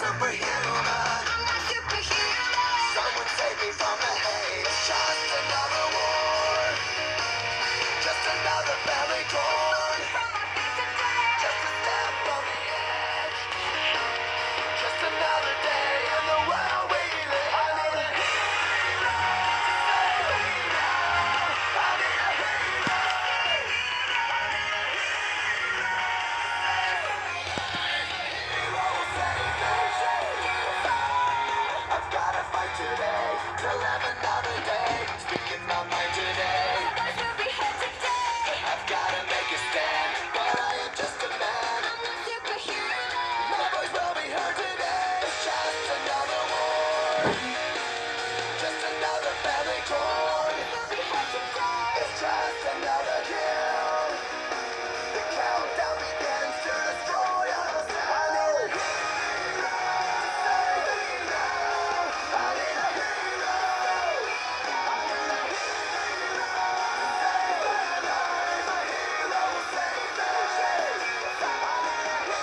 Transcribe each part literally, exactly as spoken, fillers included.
superhuman. I'm not superhuman. Someone save me from the hate. It's just another war. Just another family torn. Just a step from the edge. Just another day in the world we live. I need a hero to save me now. I need a hero. I need a hero. Hero will save me. I've gotta fight today to live another day. Speaking my mind today. I've gotta make a stand, but I am just a man. I'm a superhero. My voice will be heard today. It's just another war. Just another family torn. It's just another kill. The countdown begins to destroy us. I need a hero to save me now. I need a hero. I need a hero to save my life. A hero will save me. I need a hero to save my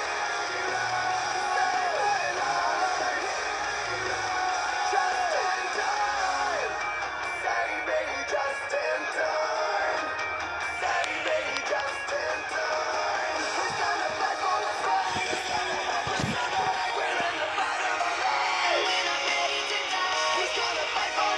life. A hero just in time. Save me just in time. Save me just in time. Who's gonna fight for what's right? Who's gonna help us survive? We're in the fight of our lives. Who's gonna fight for